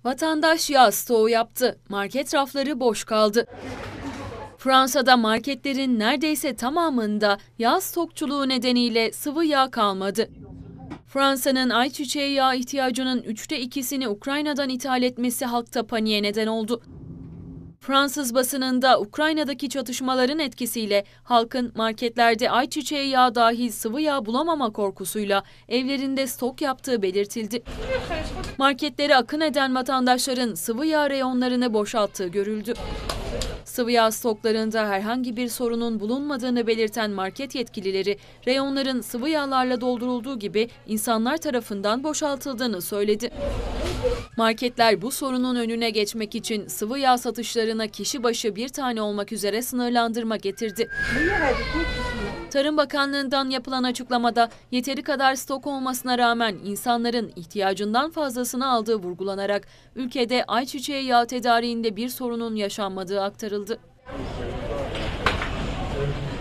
Vatandaş yağ stoğu yaptı. Market rafları boş kaldı. Fransa'da marketlerin neredeyse tamamında yağ stokçuluğu nedeniyle sıvı yağ kalmadı. Fransa'nın ayçiçeği yağı ihtiyacının 2/3'ünü Ukrayna'dan ithal etmesi halkta paniğe neden oldu. Fransız basınında Ukrayna'daki çatışmaların etkisiyle halkın marketlerde ayçiçeği yağı dahil sıvı yağ bulamama korkusuyla evlerinde stok yaptığı belirtildi. Marketlere akın eden vatandaşların sıvı yağ reyonlarını boşalttığı görüldü. Sıvı yağ stoklarında herhangi bir sorunun bulunmadığını belirten market yetkilileri, reyonların sıvı yağlarla doldurulduğu gibi insanlar tarafından boşaltıldığını söyledi. Marketler bu sorunun önüne geçmek için sıvı yağ satışlarına kişi başı bir tane olmak üzere sınırlandırma getirdi. Tarım Bakanlığı'ndan yapılan açıklamada yeteri kadar stok olmasına rağmen insanların ihtiyacından fazlasını aldığı vurgulanarak ülkede ayçiçeği yağı tedariğinde bir sorunun yaşanmadığı aktarıldı.